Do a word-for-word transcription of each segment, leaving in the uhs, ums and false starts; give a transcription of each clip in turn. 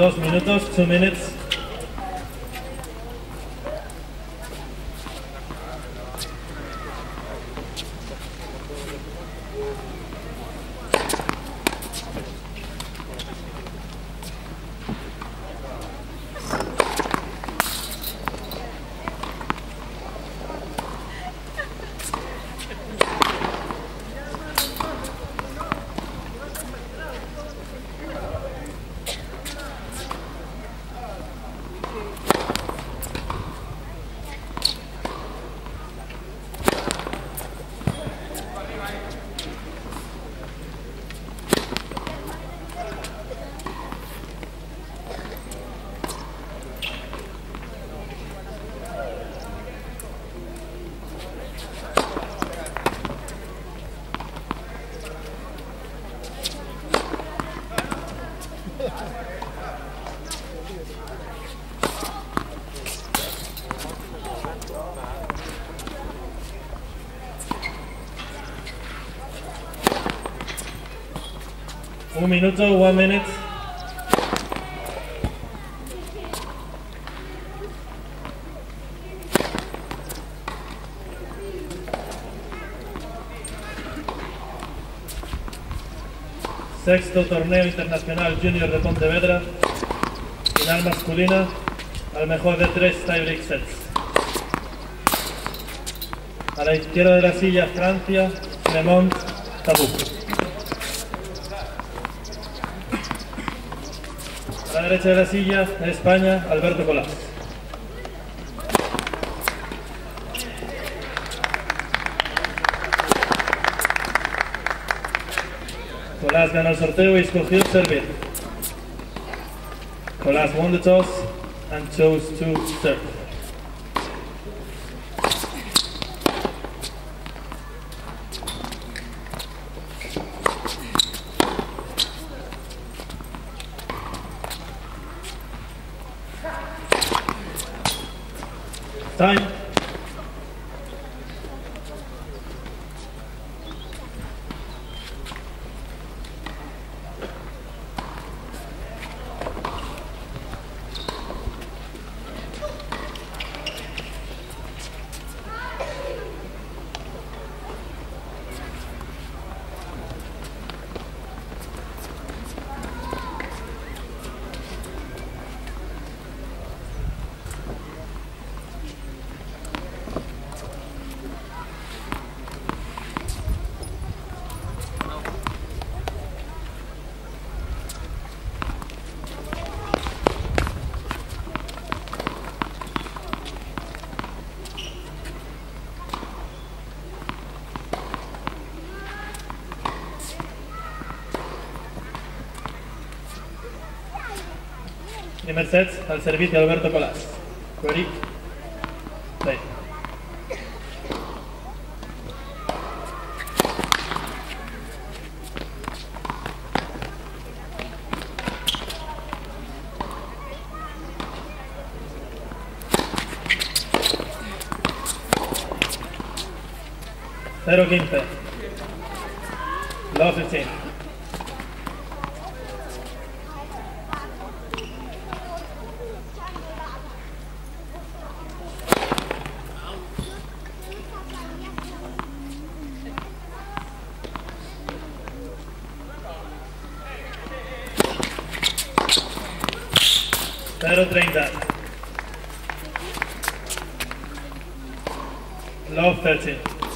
Dos minutos, two minutes. Un minuto, one minute. Sexto torneo internacional junior de Pontevedra. Final masculina al mejor de tres tiebreak sets. A la izquierda de la silla, Francia, Clement Tabou. A la derecha de la silla, España, Alberto Colás. Colás ganó el sorteo y escogió servir. Colás won the toss and chose to serve. Time. Primer set al servicio de Alberto Colás. Ready? Play. cero quince. Love fifteen. cero treinta. Love thirteen.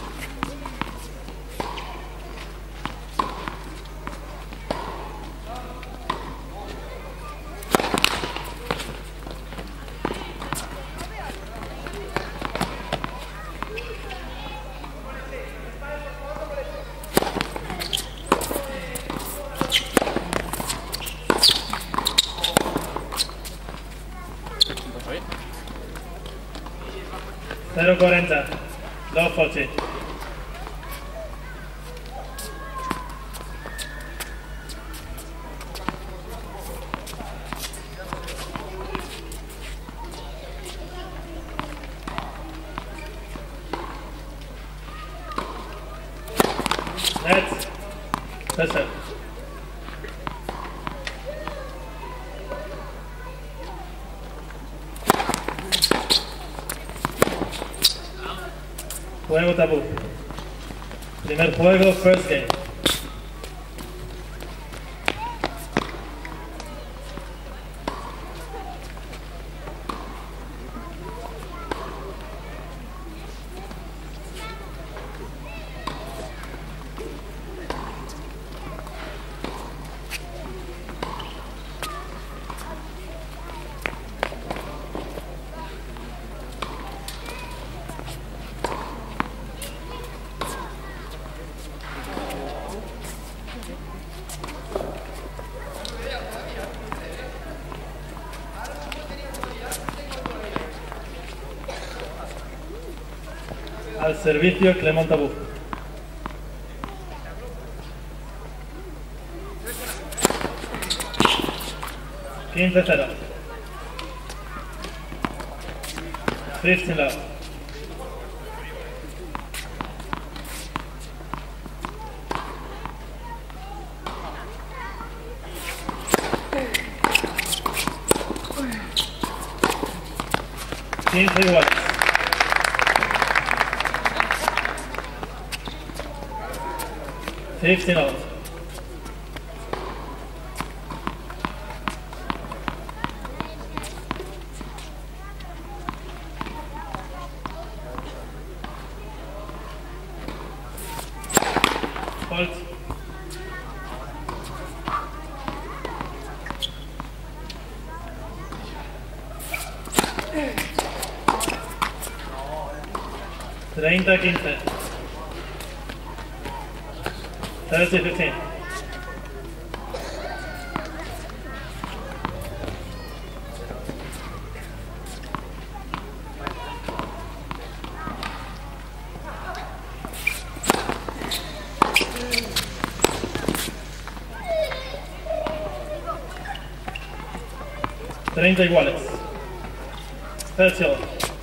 cero cuarenta. Love forty. Net. That's it. Juego tabú. Primer juego, first game. Al servicio, Clement Tabú. quince cero. fifteen love. quince iguales. fifteen out. Fault. treinta quince. thirty fifteen. treinta iguales. thirty all.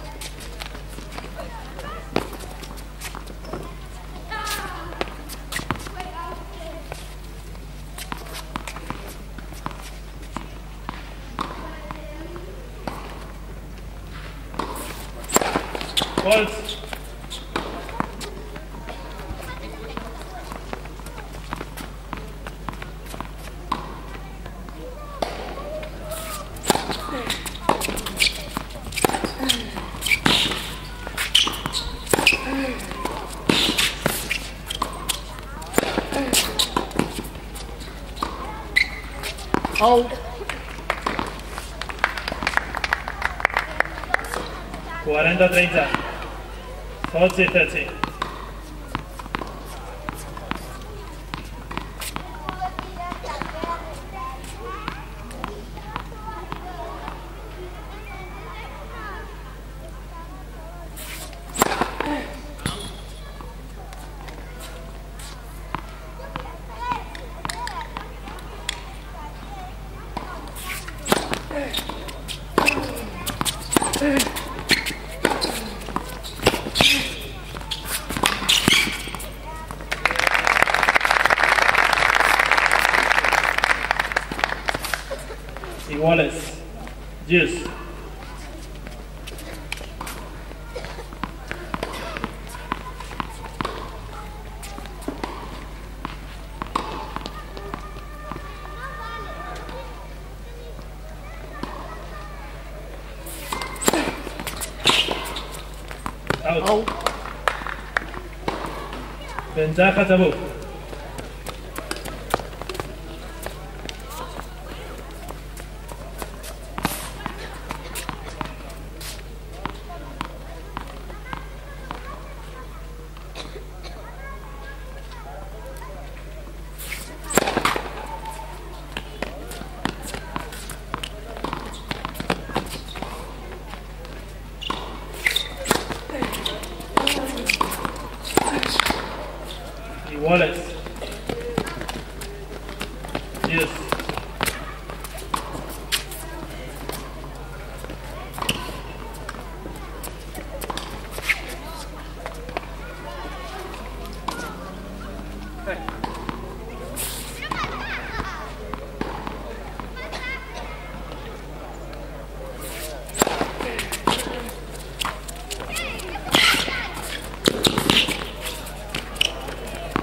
Fault. Hold. cuarenta treinta. forty thirty. Iguales. Juice. Out. Hold. Ventaja Tabú. Iguales. Yes.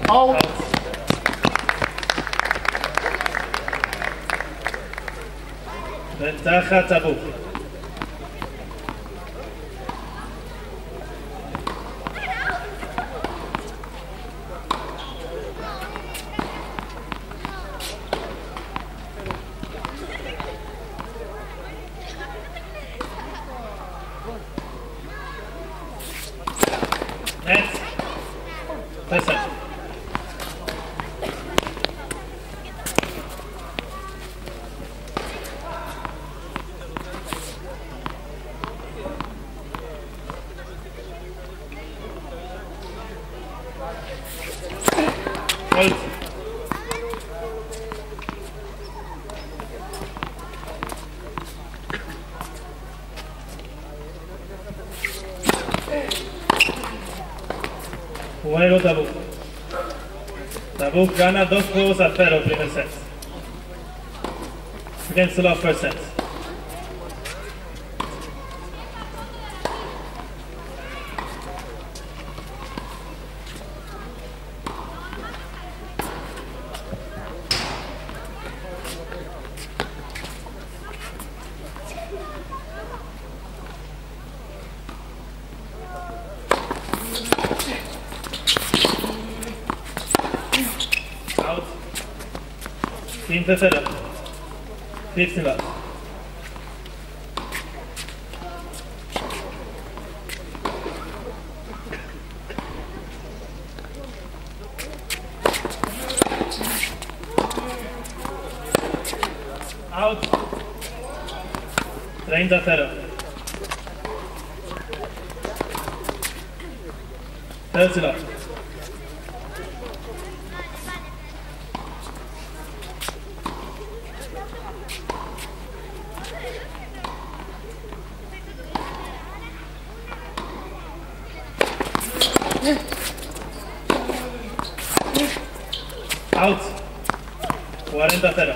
Out. Out. Ventaja Tabuk. Net. Listen. Hold. Juego Tabuk. Tabuk gana dos juegos a cero primer set. Against the last first set. Out. quince cero. fifteen love. Out. treinta cero. thirty love. Out. cuarenta cero.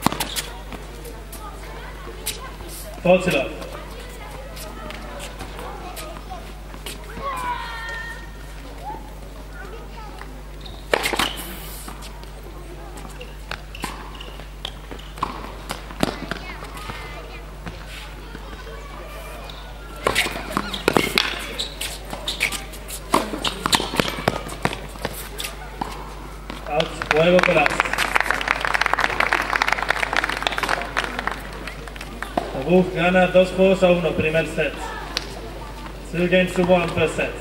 forty love. Out. Juego colapse. Tabuk gana dos juegos a uno primer set. Two games to one first set.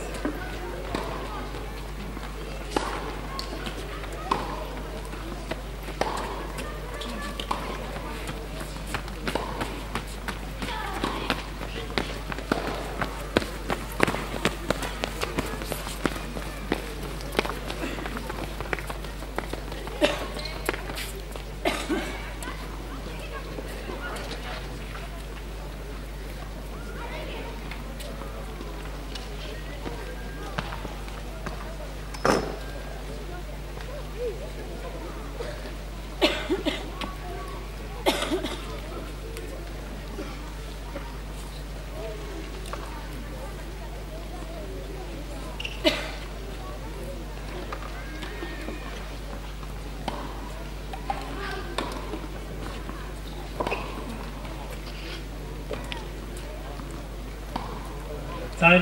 Time.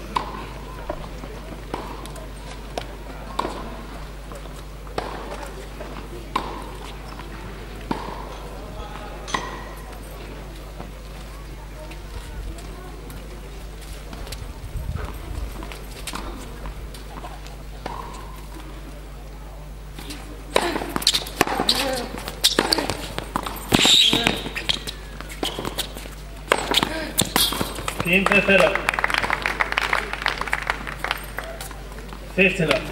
quince cero. fifteen love.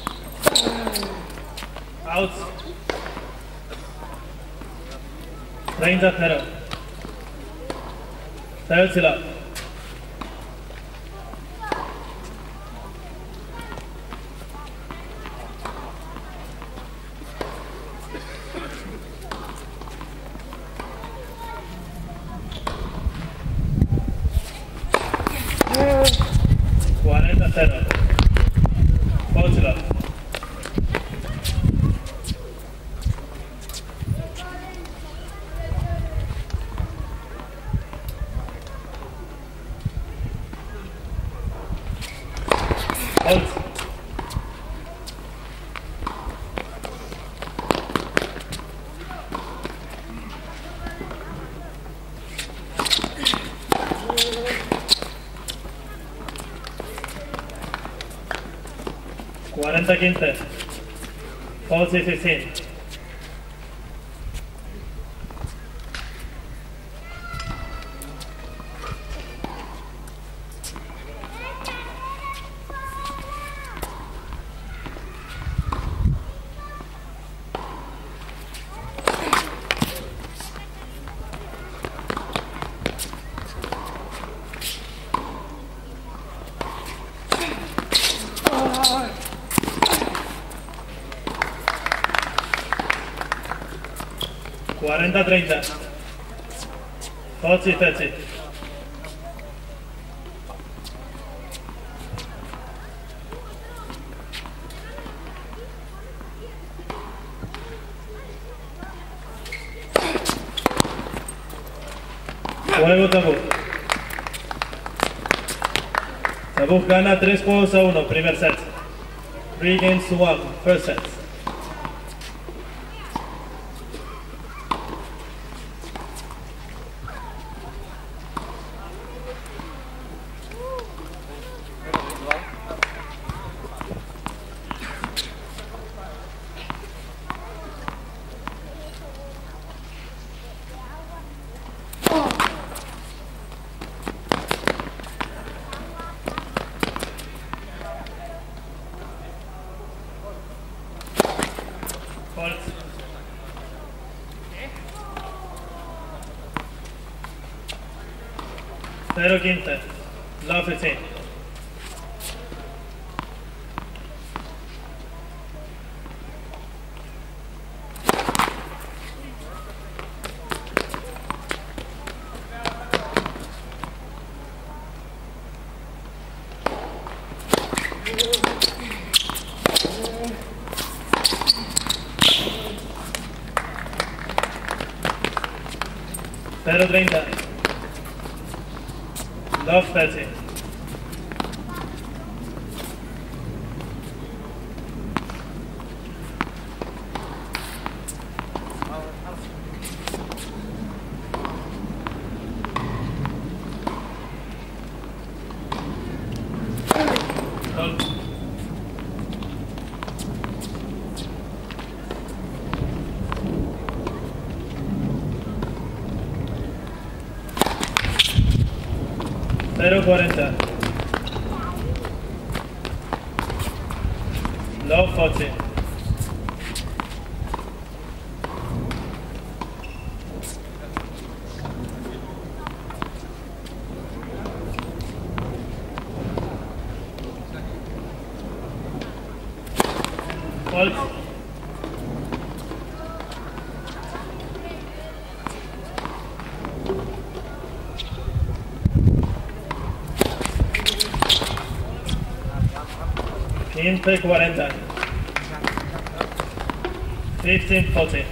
Out. treinta a cero. thirty love. cuarenta a cero. forty love. Hold. cuarenta a quince. forty a fifteen. cuarenta a treinta. forty a thirty. Juego Tabú. Tabú gana tres juegos a uno, primer set. three games to one, first set. Hold. cero quince. Love fifteen. cero treinta. Love thirty. Hold. cero cuarenta. Love forty. Hold. quince cuarenta. fifteen forty.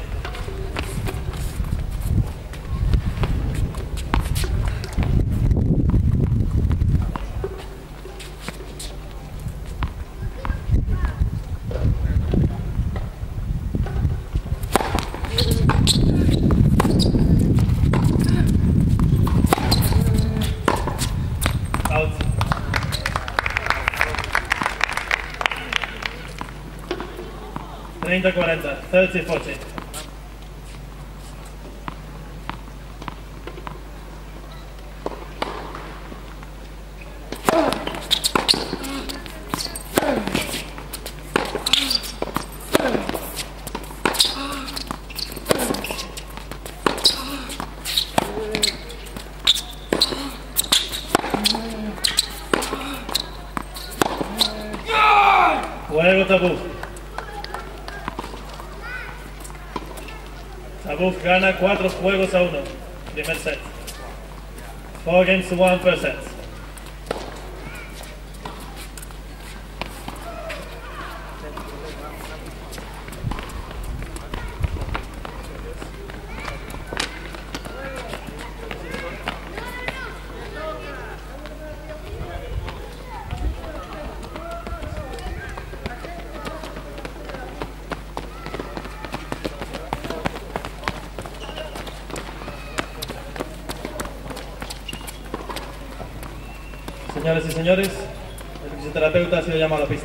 Out. treinta cuarenta. thirty forty. Juego Tabuf. Tabuf gana cuatro juegos a uno. Primer set. Four games to one first set. Señoras y señores, el fisioterapeuta ha sido llamado a la pista.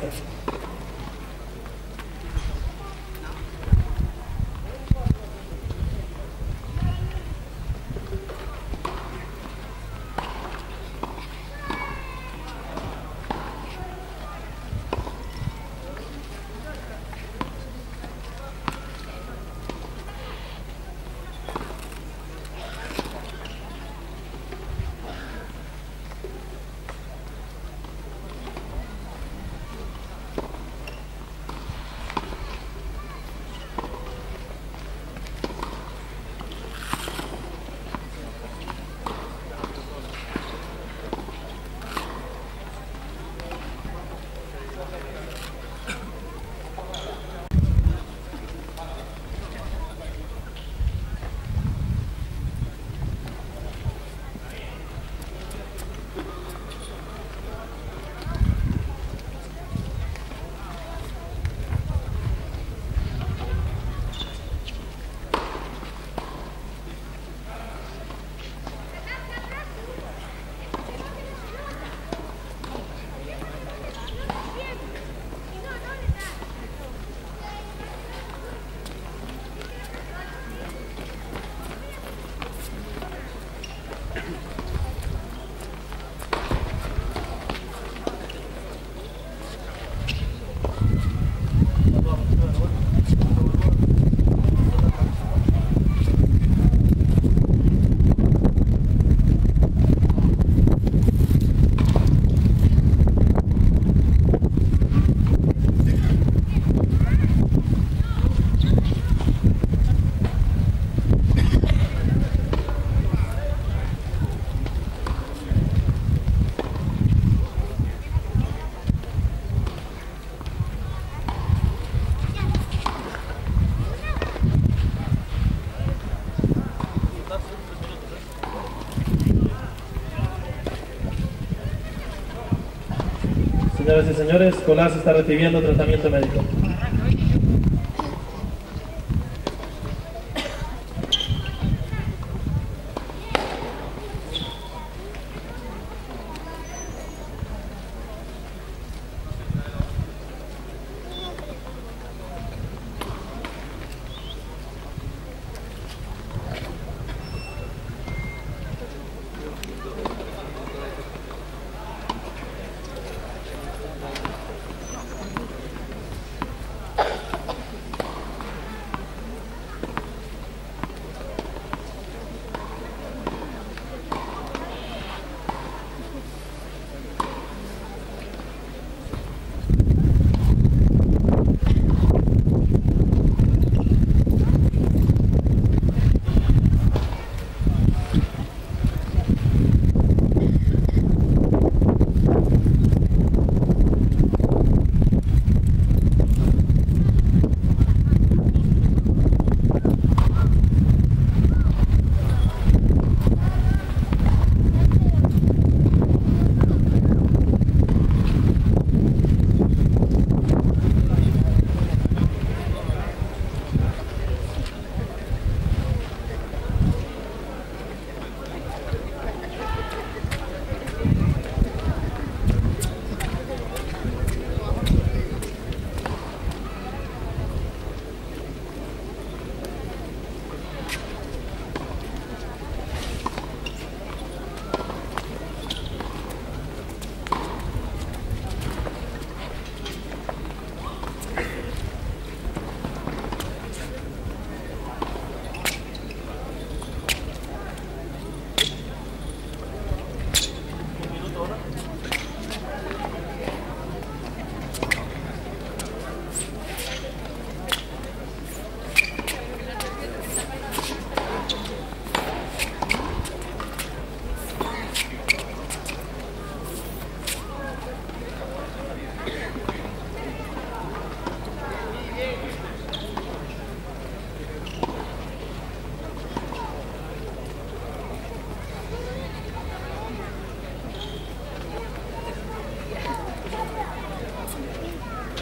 Señoras y señores, Colás está recibiendo tratamiento médico.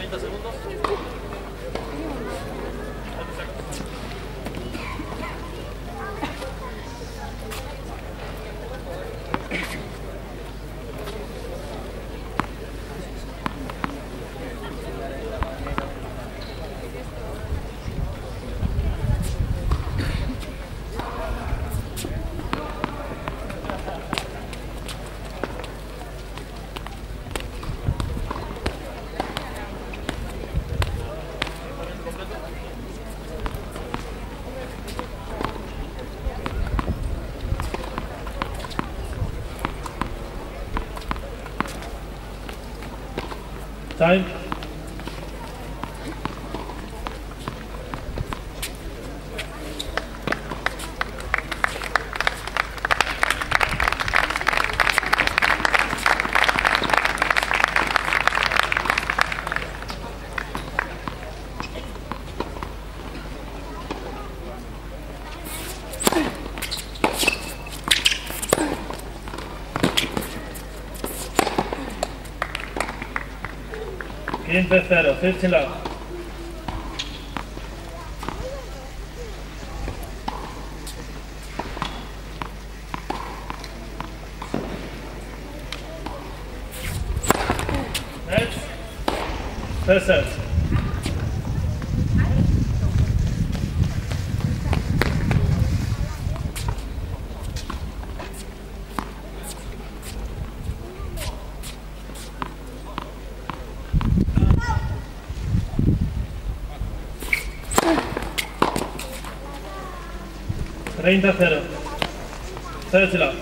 treinta segundos. Time. quince cero, fifteen love. Next, first set. treinta cero. thirty love.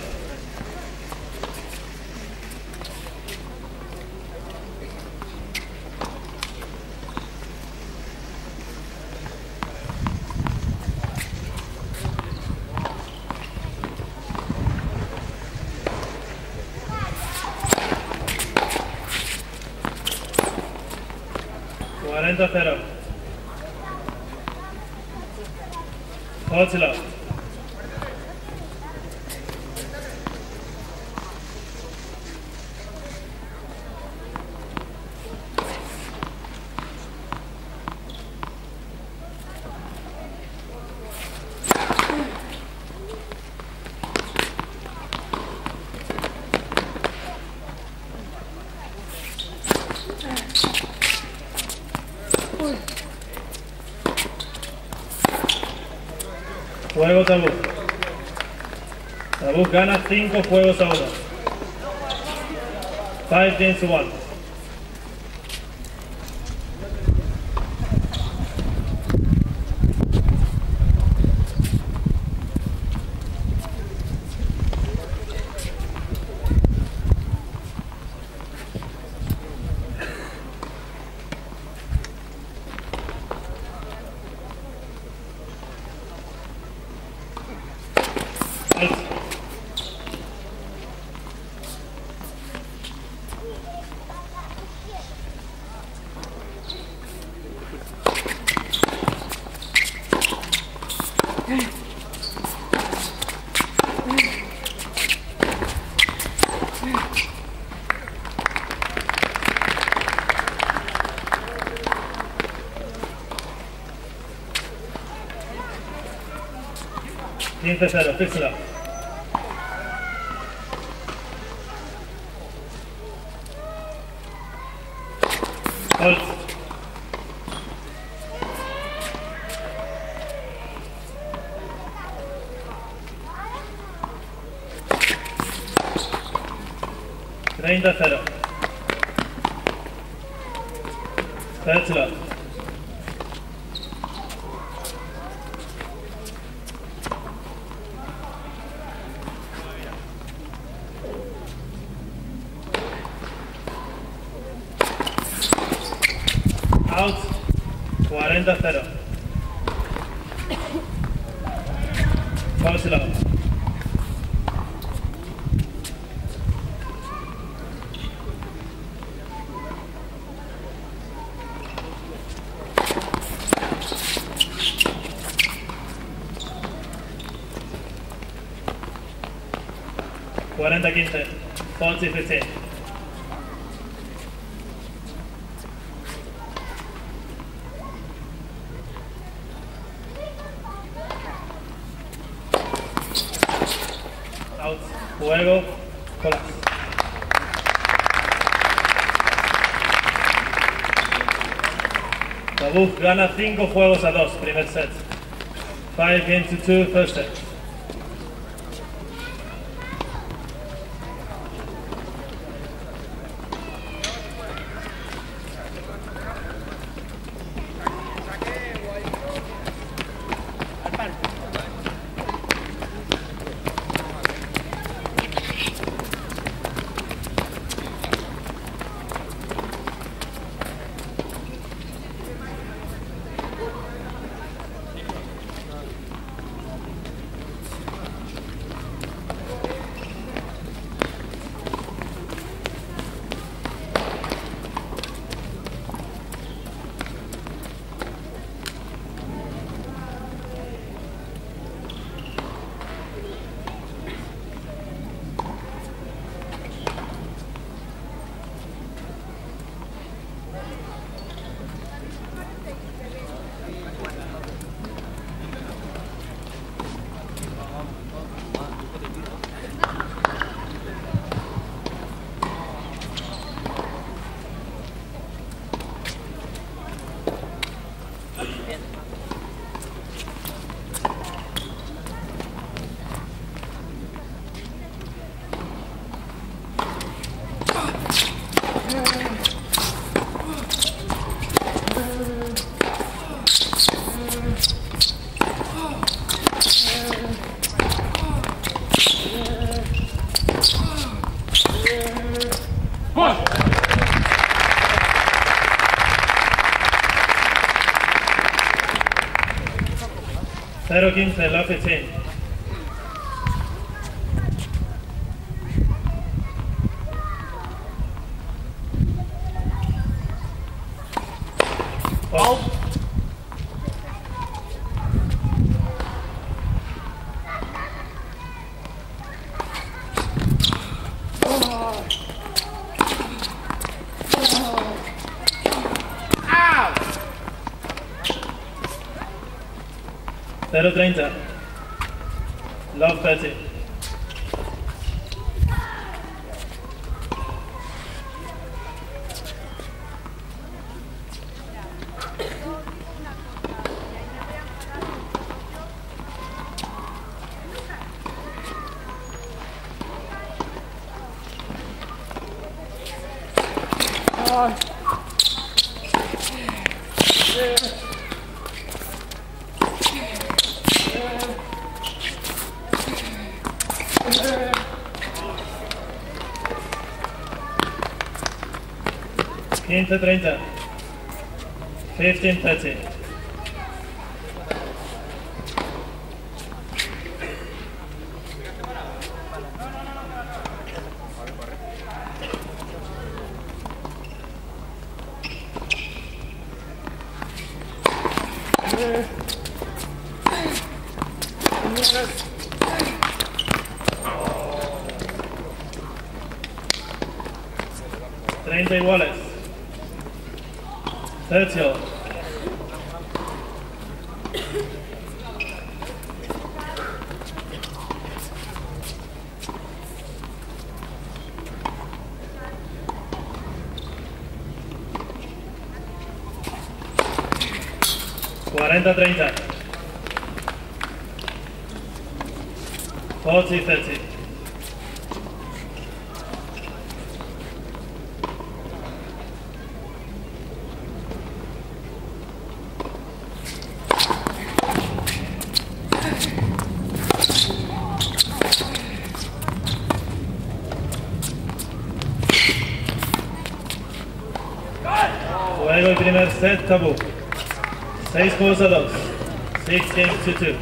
cuarenta cero. forty love. Juego tabú. Tabú gana cinco juegos a uno. five games to one. quince cero, fix it up. Hold. treinta cero. thirty love. Out, cuarenta cero. forty love. cuarenta quince, forty fifteen. Juego, colas. Tabuk gana cinco juegos a dos, primer set. Five games to two, first set. cero quince, love fifteen. Oh. cero treinta. Love thirty. quince treinta. fifteen thirty. treinta iguales. Tercio. cuarenta treinta. forty thirty. Juego el primer set, Tabuk. seis juegos a dos. six games to two.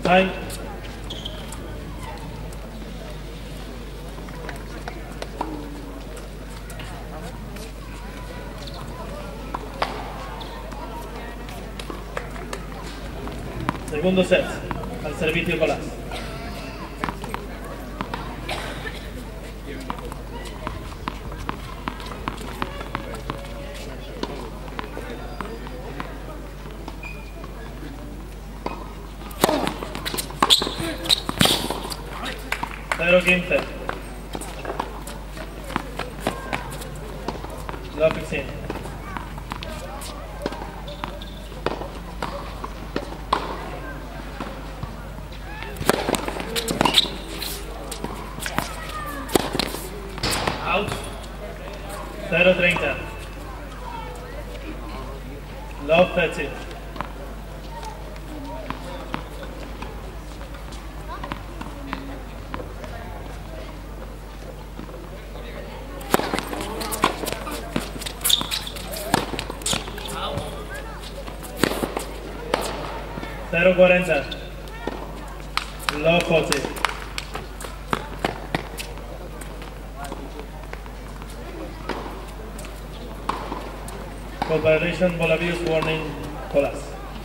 Time. Segundo set, al servicio Colas. cero quince. Love fifteen. Out. cero treinta. Love thirty. cero cuarenta. Love forty. For violation, ball abuse, warning, Colas.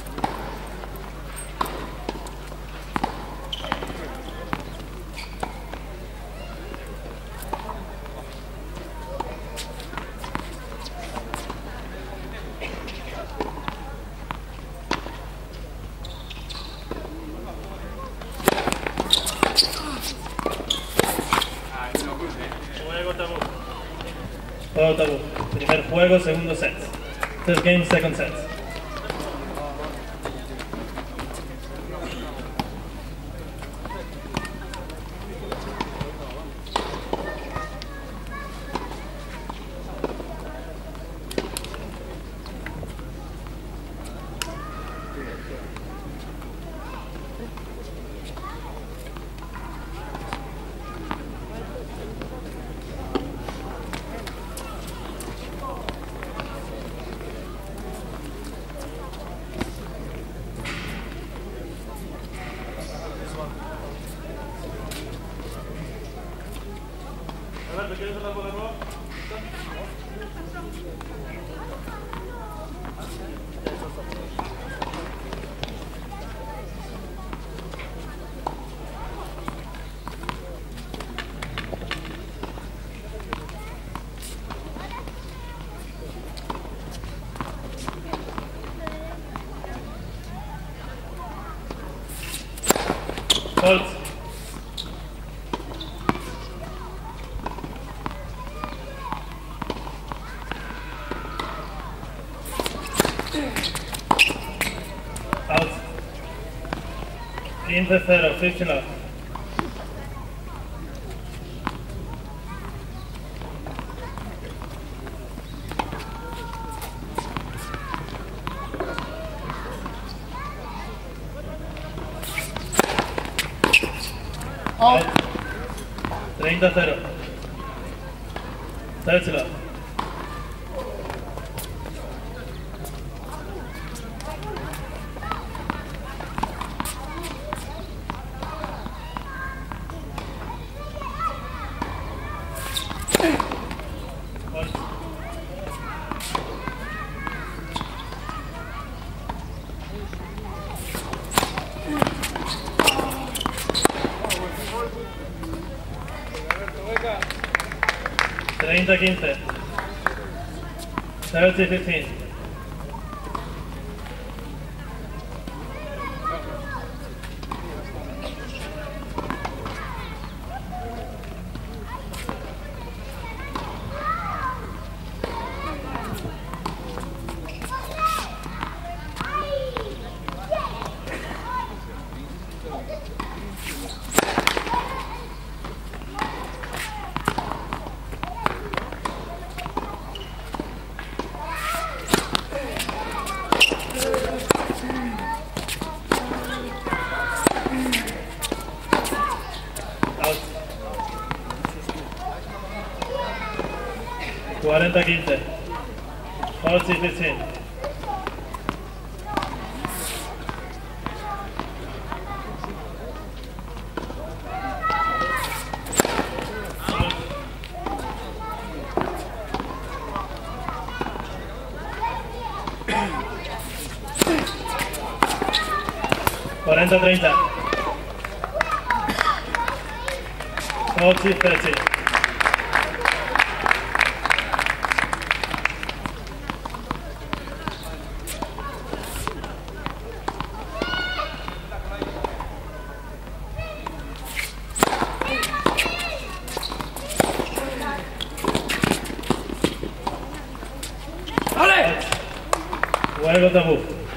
Todo tabú. Primer juego, segundo set. First game, second set. ¿Te quieres hablar por la nueva? Hold. Out. quince cero, fifteen off. Out. treinta cero. thirty off. treinta quince. thirty fifteen. cuarenta quince. forty fifteen. cuarenta treinta. forty thirty. Juego Tabú.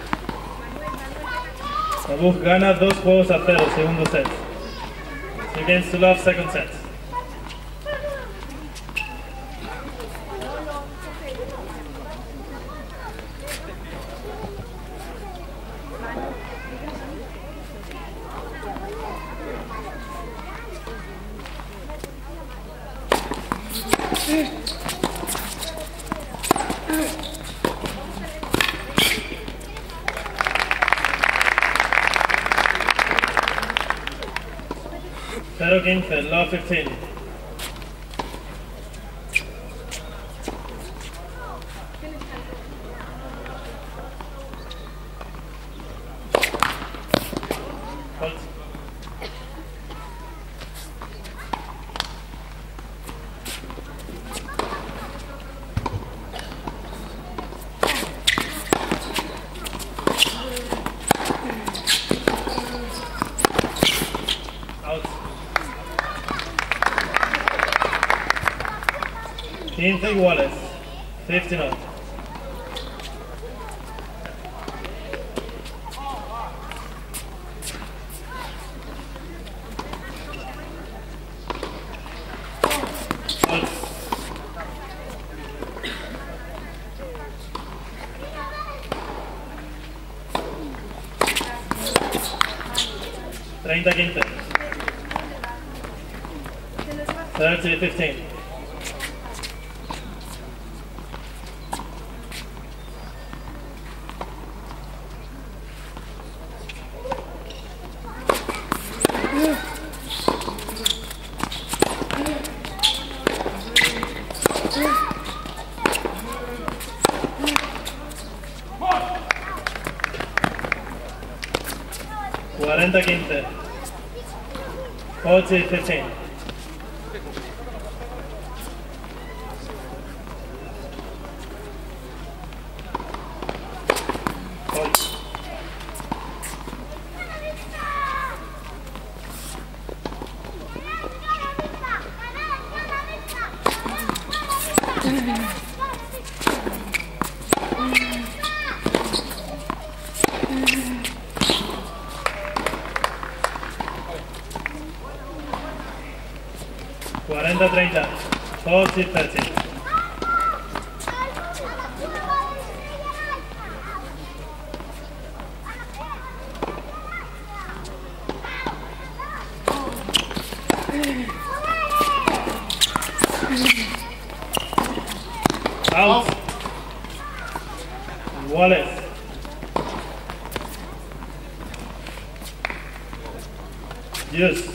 Tabú gana dos juegos a cero, segundo set. Against to love, second set. zero quince, love fifteen. Hold. quince iguales, fifty not. treinta quince. thirty fifteen. cuarenta quince. forty fifteen. cuarenta treinta. forty thirty. Out. Wallace. Yes.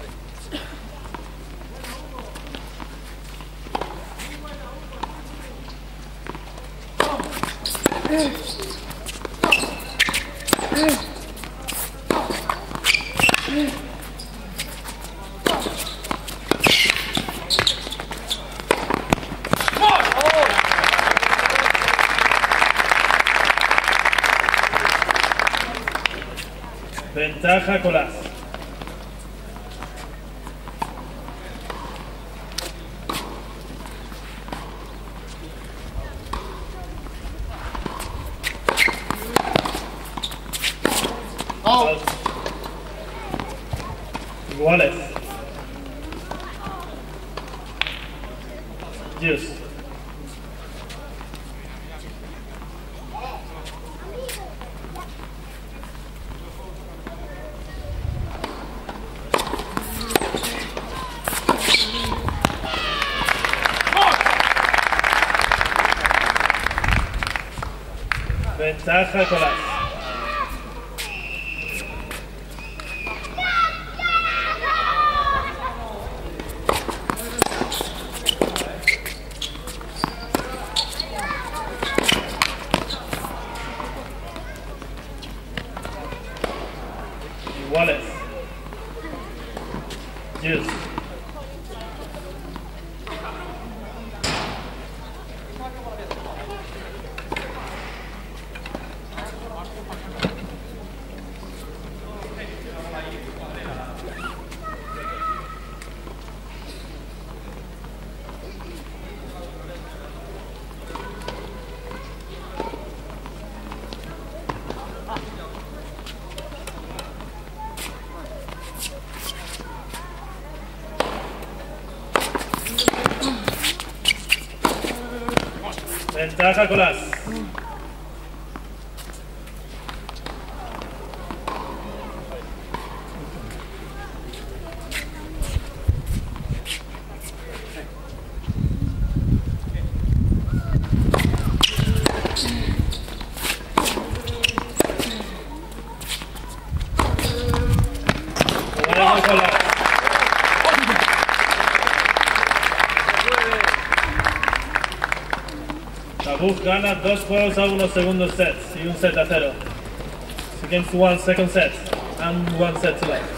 Ventaja Colas. Out. Wallace. Juice. Ventaja Colas. Wallace. Juice. Ventaja Colas. Ventaja Colas. Tabuk gana dos juegos a uno segundos sets y un set a cero. Against one second set and one set to left.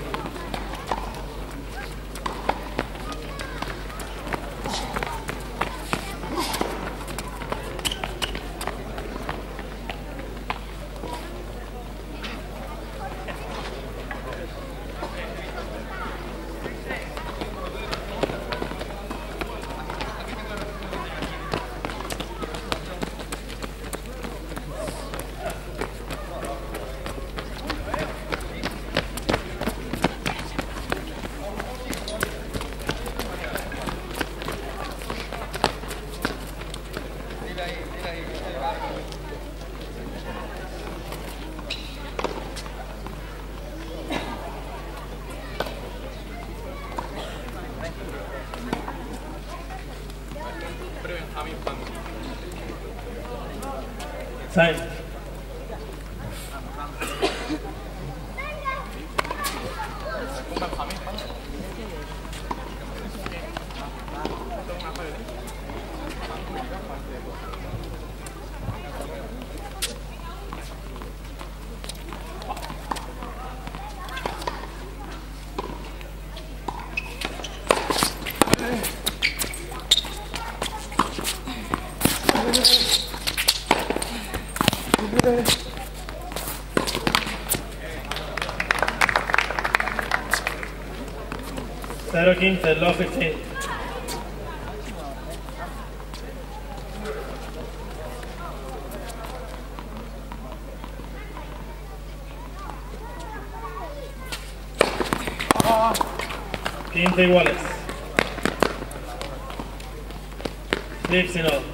Time. cero quince, low fifteen. quince iguales. Flips y no.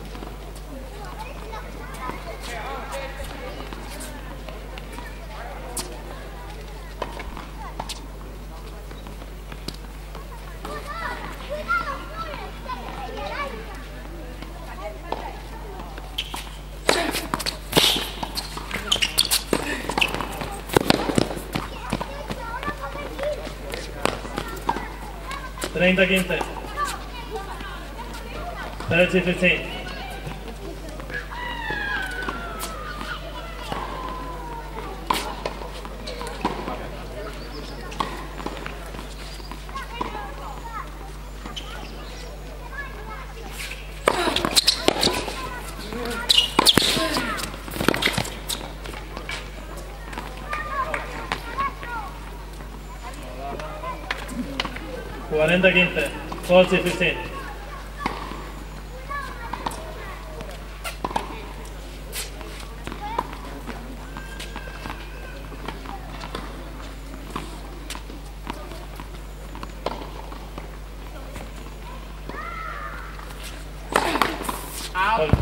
treinta quince. thirty fifteen. cuarenta quince. forty fifteen. Out.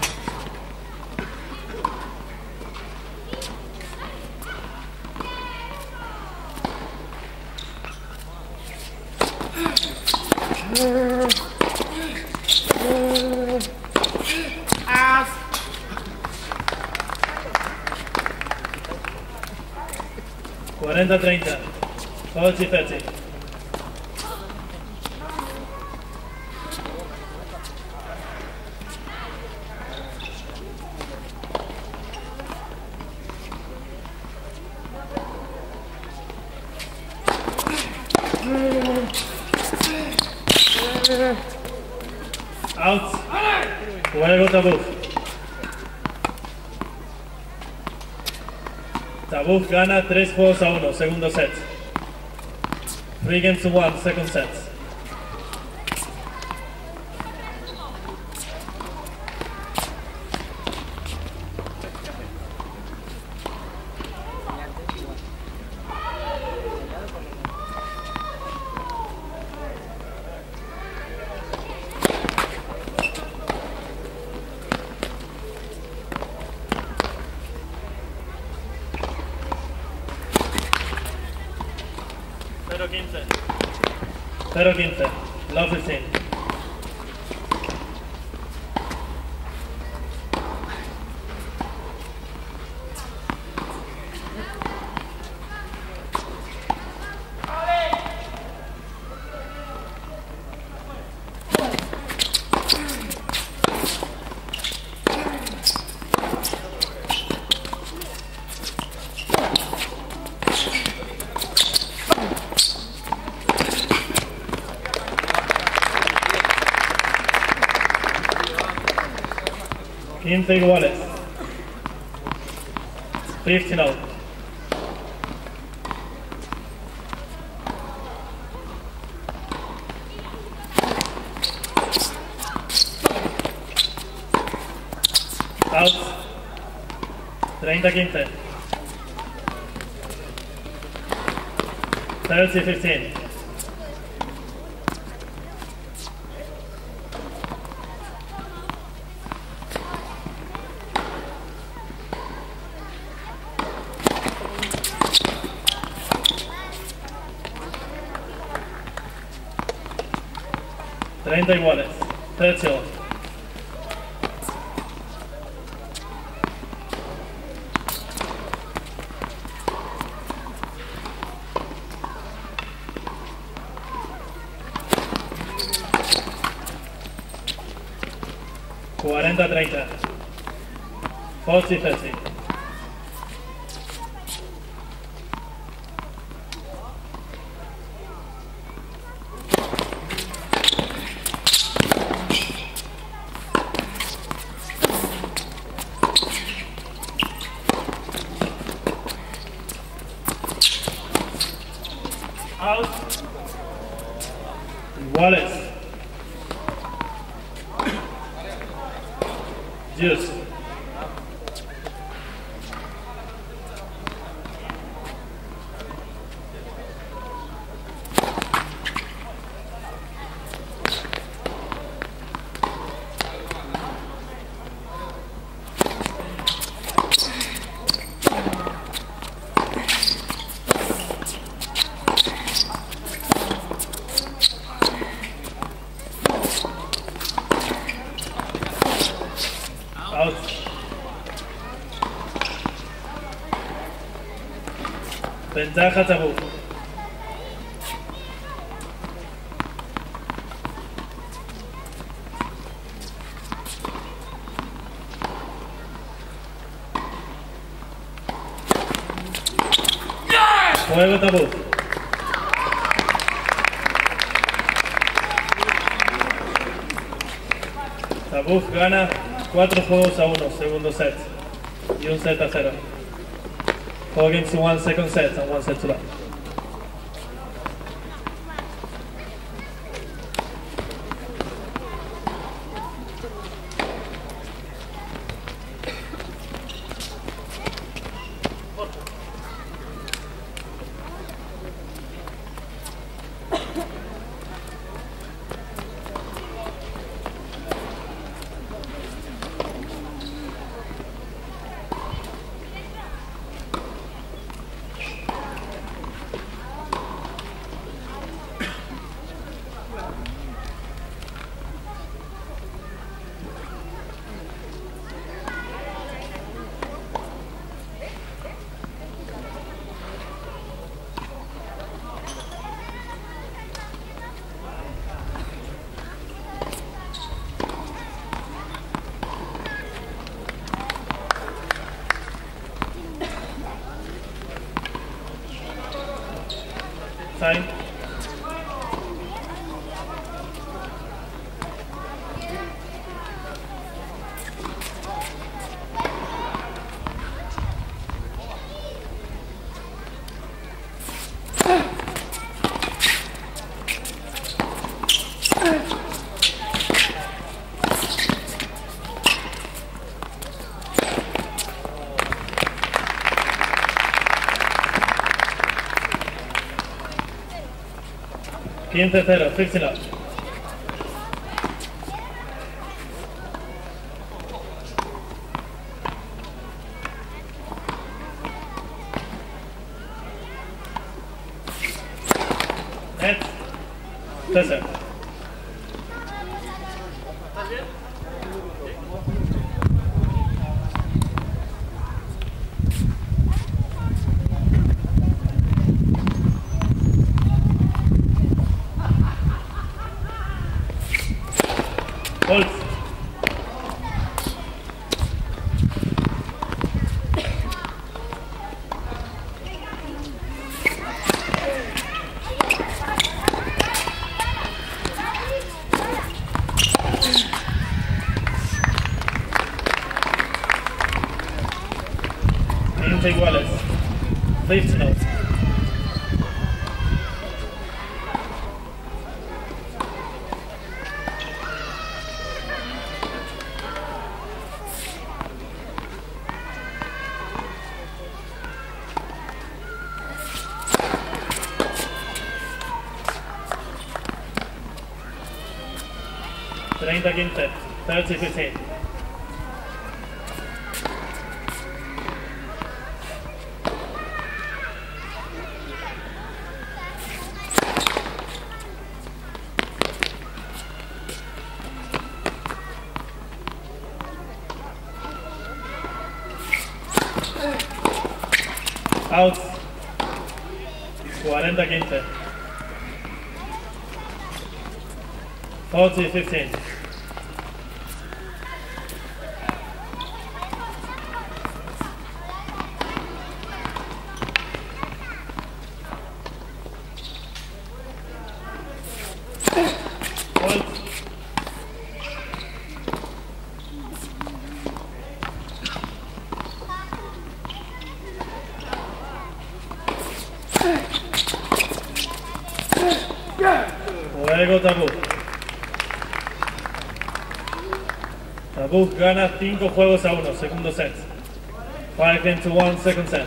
Out. cuarenta treinta. forty thirty. Juego Tabuf. Tabuf gana tres juegos a uno, segundo set. Three games to one, second set. cero quince. cero quince. Love fifteen. quince iguales. fifteen out. Out. treinta quince. thirty fifteen. treinta iguales. thirty all. cuarenta treinta. forty thirty. Out. Wallace. Juice. Out. Ventaja Tabuf. Juego Tabuf. Tabuf gana cuatro juegos a uno, segundo set. Y un set a cero. Four games to one, second set, and one set to love. Time. quince cero, fixing up. Head. César. Bolt. quince iguales. fifty notes. treinta quince, thirty fifteen. Out. cuarenta quince. forty fifteen. Juego Tabú. Tabú gana cinco juegos a uno, segundo set. five into one, second set.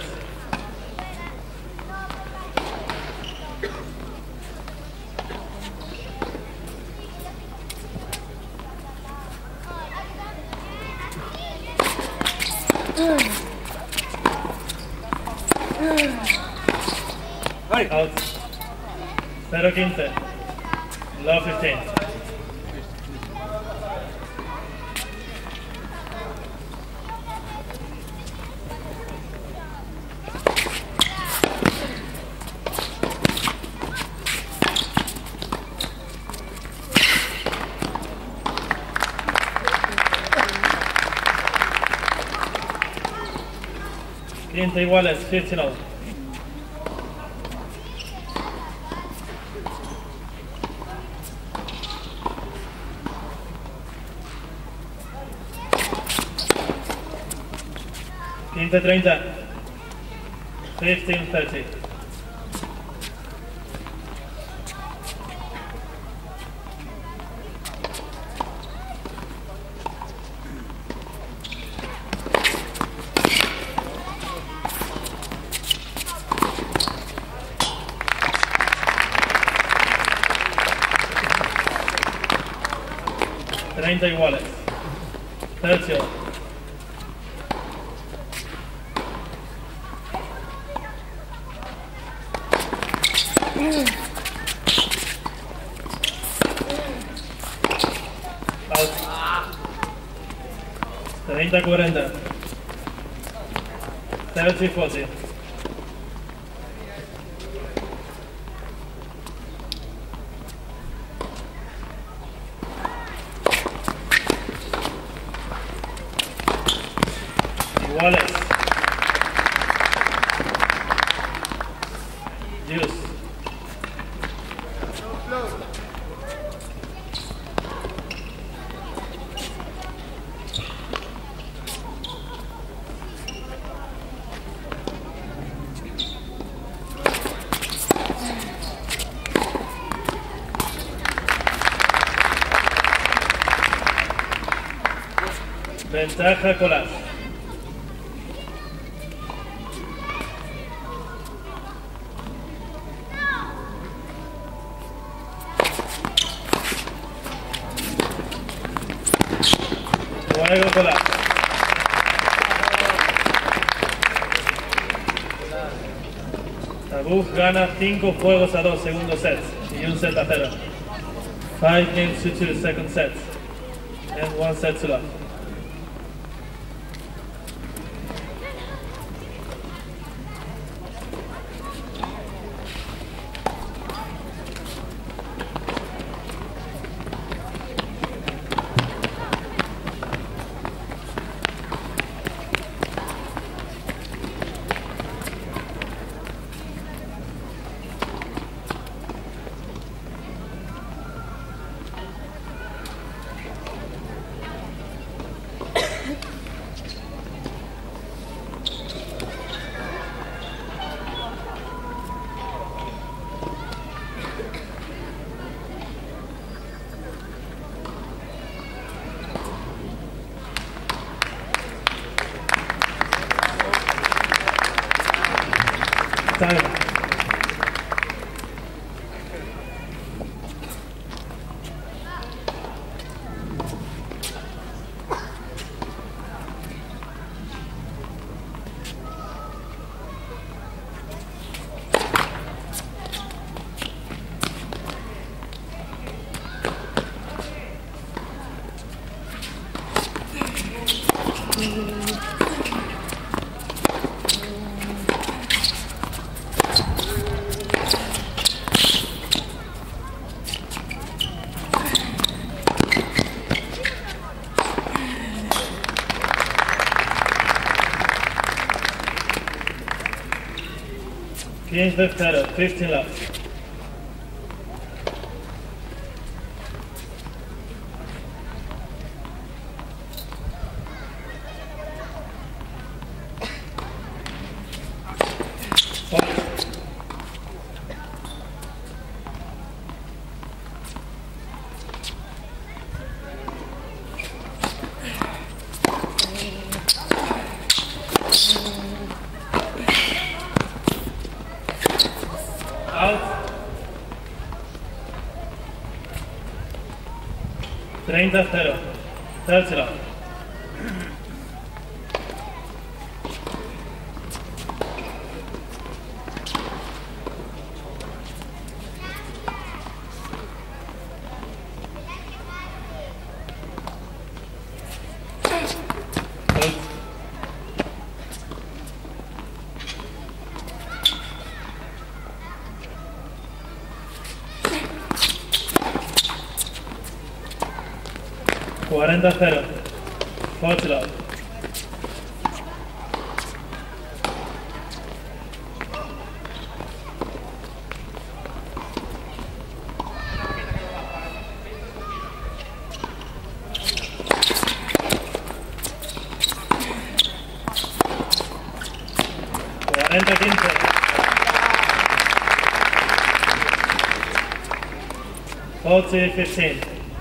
Out. cero quince. Low fifteen. quince iguales, fifteen all. quince treinta. fifteen thirty. treinta iguales. thirty all. Out. treinta cuarenta. thirty forty. Iguales. Juice. Ventaja Colas. Luego colapso. Tabuk gana cinco juegos a dos segundos sets y un set a cero. Five games to two second sets and one set to love. Time. Games left header, fifteen left. Out. treinta a cero. Tercera. cuarenta a cero. Forza. cuarenta a quince. forty a fifteen.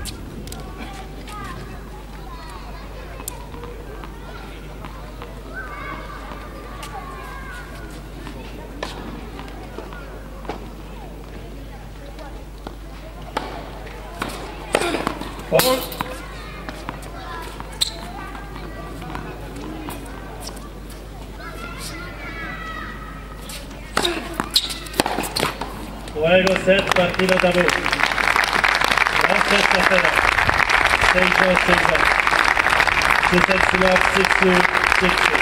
Four. Juego set, partido tabú. Dos sets a cero. Seis dos, seis dos. Two sets to love, six two, six two.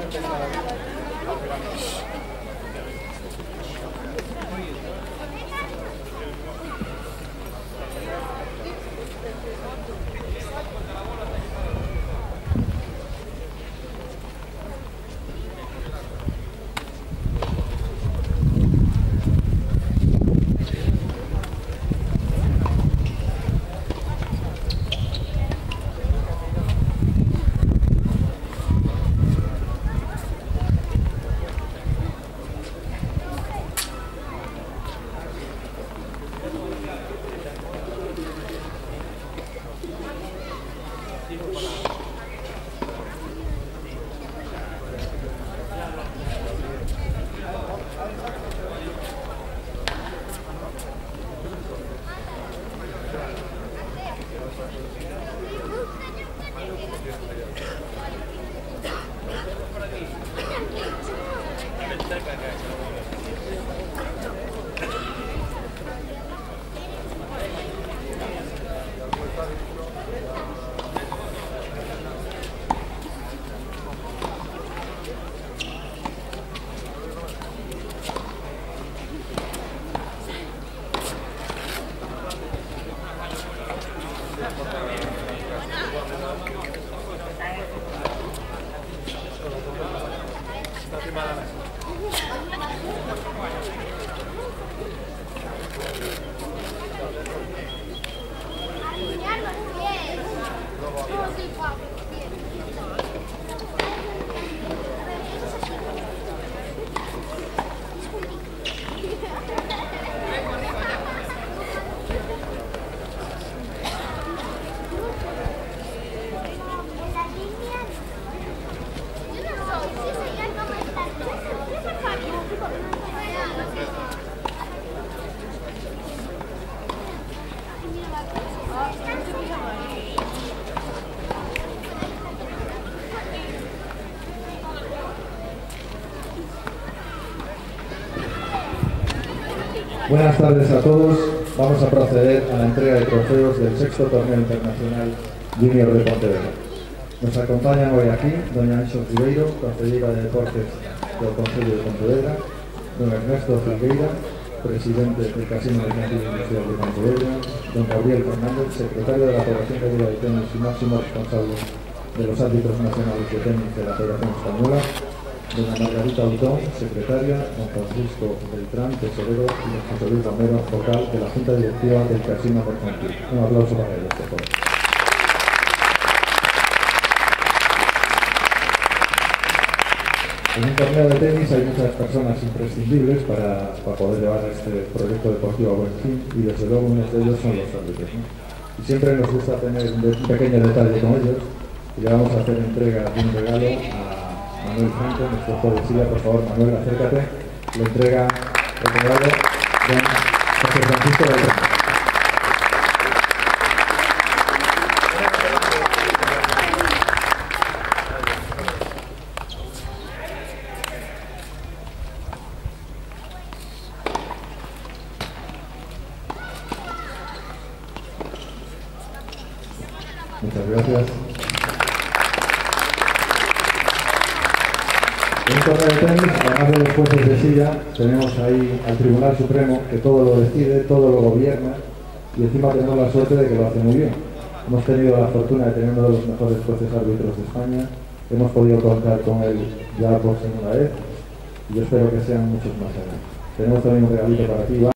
Buenas tardes a todos. Vamos a proceder a la entrega de trofeos del sexto torneo internacional Junior de Pontevedra. Nos acompañan hoy aquí doña Anxo Ribeiro, consellera de Deportes del Concello de Pontevedra, don Ernesto Filgueira, presidente del Casino Mercantil Industrial de Pontevedra, don Gabriel Fernández, secretario de la Federación Gallega de Tenis y máximo responsable de los árbitros nacionales de tenis de la Federación Española, doña Margarita Autón, secretaria, don Francisco Beltrán, tesorero, y don José Luis Romero, vocal de la Junta Directiva del Casino Mercantil. Un aplauso para ellos, por favor. En un torneo de tenis hay muchas personas imprescindibles para, para poder llevar este proyecto deportivo a buen fin, y desde luego uno de ellos son los árbitros, ¿no? Y siempre nos gusta tener un, un pequeño detalle con ellos, y le vamos a hacer entrega de un regalo a Manuel Franco, nuestro juez de silla. Por favor, Manuel, acércate. Le entrega el regalo de José Francisco Beltrán. Muchas gracias. En un torneo de tenis, además de los jueces de silla, tenemos ahí al Tribunal Supremo, que todo lo decide, todo lo gobierna, y encima tenemos la suerte de que lo hace muy bien. Hemos tenido la fortuna de tener uno de los mejores jueces árbitros de España, hemos podido contar con él ya por segunda vez, y yo espero que sean muchos más allá. Tenemos también un regalito para ti, Iván.